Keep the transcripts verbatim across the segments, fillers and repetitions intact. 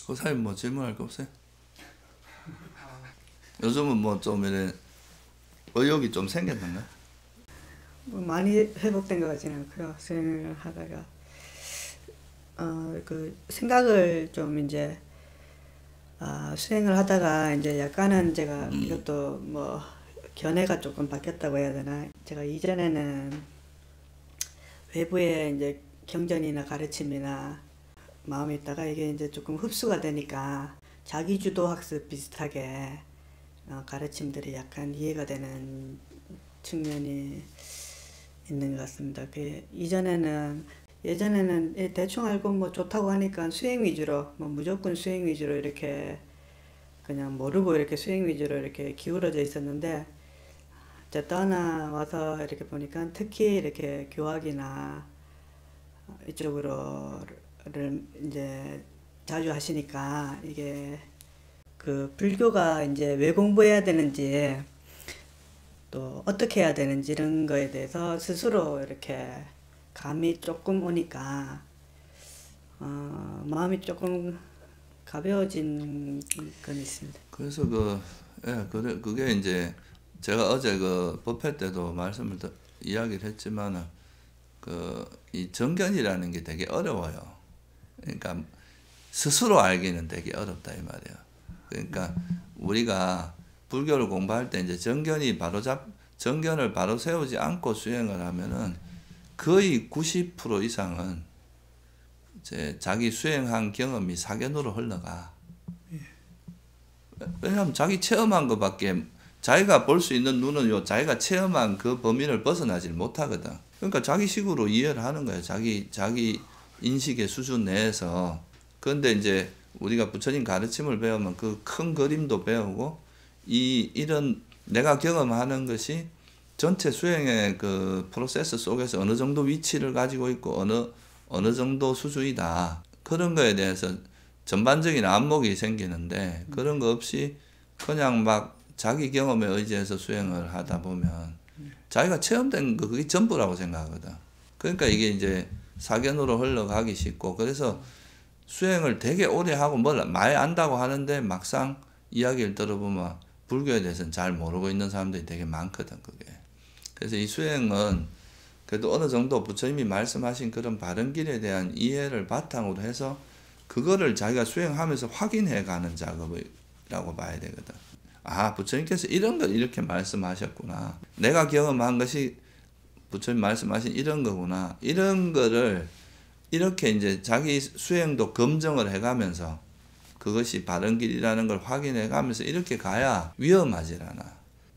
고사님 뭐 질문할 거 없어요? 요즘은 뭐 좀 이래 의욕이 좀 생겼는가? 뭐 많이 회복된 것 같지는 않고요. 수행을 하다가 어 그 생각을 좀 이제 아 수행을 하다가 이제 약간은 제가 음. 이것도 뭐 견해가 조금 바뀌었다고 해야 되나? 제가 이전에는 외부의 이제 경전이나 가르침이나 마음에 있다가 이게 이제 조금 흡수가 되니까 자기주도 학습 비슷하게 어, 가르침들이 약간 이해가 되는 측면이 있는 것 같습니다. 그 이전에는 예전에는 대충 알고 뭐 좋다고 하니까 수행 위주로 뭐 무조건 수행 위주로 이렇게 그냥 모르고 이렇게 수행 위주로 이렇게 기울어져 있었는데 이제 떠나와서 이렇게 보니까 특히 이렇게 교학이나 이쪽으로를 이제 자주 하시니까 이게 그 불교가 이제 왜 공부해야 되는지 또 어떻게 해야 되는지 이런 거에 대해서 스스로 이렇게 감이 조금 오니까 어, 마음이 조금 가벼워진 건 있습니다. 그래서 그, 예, 그래, 그게 이제 제가 어제 그 법회 때도 말씀을 더, 이야기를 했지만은 그, 이 정견이라는 게 되게 어려워요. 그러니까 스스로 알기는 되게 어렵다 이 말이에요. 그러니까 우리가 불교를 공부할 때 이제 정견이 바로 잡, 정견을 바로 세우지 않고 수행을 하면은 거의 구십 퍼센트 이상은 이제 자기 수행한 경험이 사견으로 흘러가. 왜냐하면 자기 체험한 것밖에 자기가 볼 수 있는 눈은 요 자기가 체험한 그 범위를 벗어나질 못하거든. 그러니까 자기식으로 이해를 하는 거예요. 자기 자기 인식의 수준 내에서. 그런데 이제 우리가 부처님 가르침을 배우면 그 큰 그림도 배우고 이 이런 내가 경험하는 것이 전체 수행의 그 프로세스 속에서 어느 정도 위치를 가지고 있고 어느 어느 정도 수준이다. 그런 거에 대해서 전반적인 안목이 생기는데 그런 거 없이 그냥 막 자기 경험에 의지해서 수행을 하다 보면 자기가 체험된 거 그게 전부라고 생각하거든. 그러니까 이게 이제 사견으로 흘러가기 쉽고 그래서 수행을 되게 오래 하고 뭘 많이 안다고 하는데 막상 이야기를 들어보면 불교에 대해서는 잘 모르고 있는 사람들이 되게 많거든 그게. 그래서 이 수행은 그래도 어느 정도 부처님이 말씀하신 그런 바른 길에 대한 이해를 바탕으로 해서 그거를 자기가 수행하면서 확인해 가는 작업이라고 봐야 되거든. 아, 부처님께서 이런 걸 이렇게 말씀하셨구나. 내가 경험한 것이 부처님 말씀하신 이런 거구나. 이런 거를 이렇게 이제 자기 수행도 검증을 해 가면서 그것이 바른 길이라는 걸 확인해 가면서 이렇게 가야 위험하질 않아.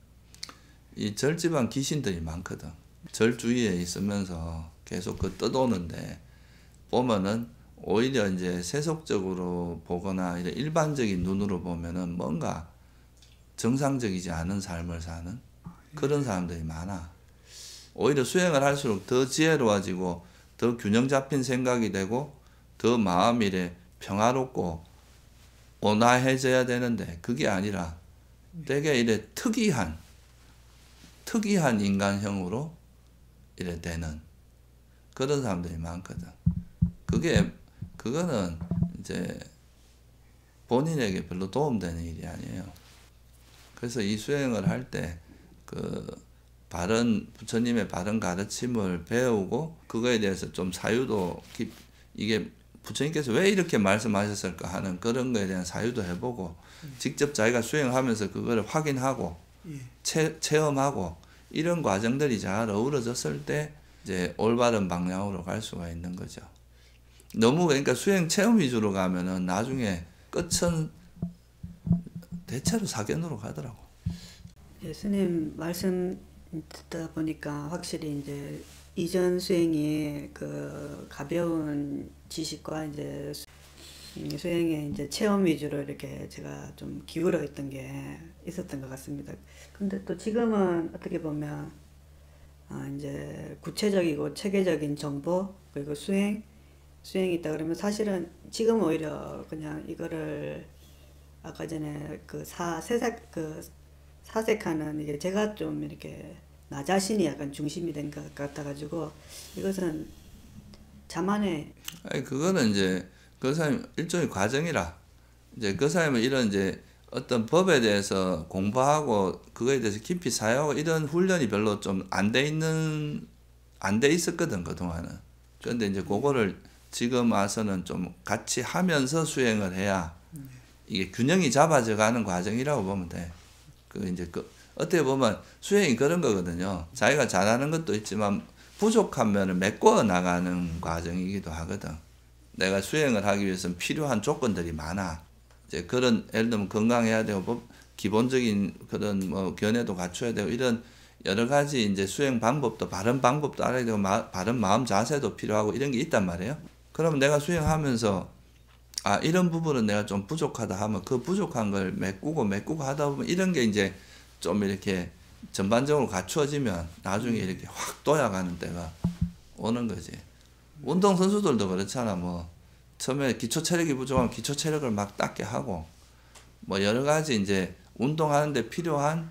이 절집안 귀신들이 많거든. 절 주위에 있으면서 계속 그 떠도는데 보면은 오히려 이제 세속적으로 보거나 일반적인 눈으로 보면은 뭔가 정상적이지 않은 삶을 사는 그런 사람들이 많아. 오히려 수행을 할수록 더 지혜로워지고 더 균형 잡힌 생각이 되고 더 마음이 이래 평화롭고 온화해져야 되는데 그게 아니라 되게 이래 특이한 특이한 인간형으로 이래 되는 그런 사람들이 많거든. 그게 그거는 이제 본인에게 별로 도움되는 일이 아니에요. 그래서 이 수행을 할 때 그 바른 부처님의 바른 가르침을 배우고 그거에 대해서 좀 사유도 깊, 이게 부처님께서 왜 이렇게 말씀하셨을까 하는 그런 거에 대한 사유도 해보고 직접 자기가 수행하면서 그거를 확인하고 체, 체험하고 이런 과정들이 잘 어우러졌을 때 이제 올바른 방향으로 갈 수가 있는 거죠. 너무 그러니까 수행 체험 위주로 가면은 나중에 끝은 대체로 사견으로 가더라고. 예수님 말씀 듣다 보니까 확실히 이제 이전 수행이 그 가벼운 지식과 이제 수행의 이제 체험 위주로 이렇게 제가 좀 기울어 있던 게 있었던 것 같습니다. 근데 또 지금은 어떻게 보면 아 이제 구체적이고 체계적인 정보 그리고 수행 수행이 있다 그러면 사실은 지금 오히려 그냥 이거를 아까 전에 그 사 세색 그 사색하는 이게 제가 좀 이렇게 나 자신이 약간 중심이 된 것 같아가지고 이것은 자만의 아니 그거는 이제 그 사람 일종의 과정이라 이제 그 사람은 이런 이제 어떤 법에 대해서 공부하고 그거에 대해서 깊이 사용하고 이런 훈련이 별로 좀 안 돼 있는 안 돼 있었거든 그동안은. 그런데 이제 그거를 지금 와서는 좀 같이 하면서 수행을 해야 이게 균형이 잡아져 가는 과정이라고 보면 돼. 그 이제 그 어떻게 보면 수행이 그런 거거든요. 자기가 잘하는 것도 있지만 부족한 면을 메꿔 나가는 과정이기도 하거든. 내가 수행을 하기 위해서는 필요한 조건들이 많아. 이제 그런 예를 들면 건강해야 되고 뭐 기본적인 그런 뭐 견해도 갖춰야 되고 이런 여러 가지 이제 수행 방법도 바른 방법도 알아야 되고 마, 바른 마음 자세도 필요하고 이런 게 있단 말이에요. 그러면 내가 수행하면서 아 이런 부분은 내가 좀 부족하다 하면 그 부족한 걸 메꾸고 메꾸고 하다 보면 이런 게 이제 좀 이렇게 전반적으로 갖추어지면 나중에 이렇게 확 도약하는 때가 오는 거지. 운동 선수들도 그렇잖아. 뭐 처음에 기초 체력이 부족하면 기초 체력을 막 닦게 하고 뭐 여러 가지 이제 운동하는데 필요한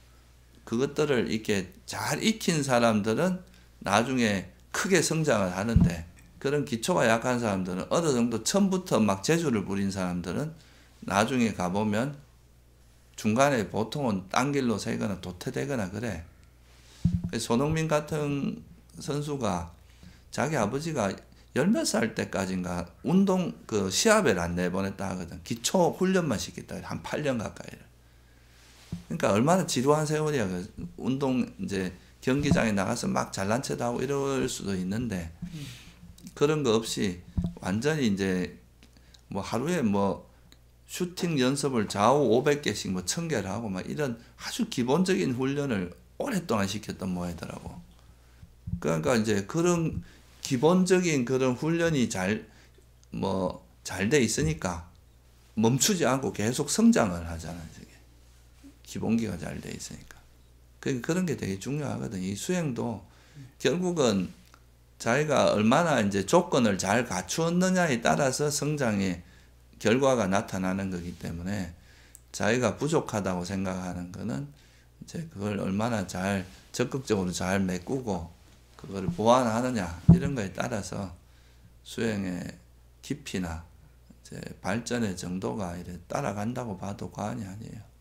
그것들을 이렇게 잘 익힌 사람들은 나중에 크게 성장을 하는데 그런 기초가 약한 사람들은 어느 정도 처음부터 막 재주를 부린 사람들은 나중에 가보면 중간에 보통은 딴 길로 새거나 도태되거나 그래. 손흥민 같은 선수가 자기 아버지가 열 몇 살 때까지인가 운동 그 시합을 안 내보냈다 하거든. 기초 훈련만 시켰다. 한 팔 년 가까이를. 그러니까 얼마나 지루한 세월이야. 그 운동 이제 경기장에 나가서 막 잘난 척도 하고 이럴 수도 있는데 그런 거 없이 완전히 이제 뭐 하루에 뭐 슈팅 연습을 좌우 오백 개씩 뭐 천 개를 하고 막 이런 아주 기본적인 훈련을 오랫동안 시켰던 모양이더라고. 그러니까 이제 그런 기본적인 그런 훈련이 잘 뭐 잘 돼 있으니까 멈추지 않고 계속 성장을 하잖아. 저게. 기본기가 잘 돼 있으니까. 그런 게 되게 중요하거든. 이 수행도 결국은 자기가 얼마나 이제 조건을 잘 갖추었느냐에 따라서 성장의 결과가 나타나는 거기 때문에 자기가 부족하다고 생각하는 거는 이제 그걸 얼마나 잘 적극적으로 잘 메꾸고 그걸 보완하느냐 이런 거에 따라서 수행의 깊이나 이제 발전의 정도가 이래 따라간다고 봐도 과언이 아니에요.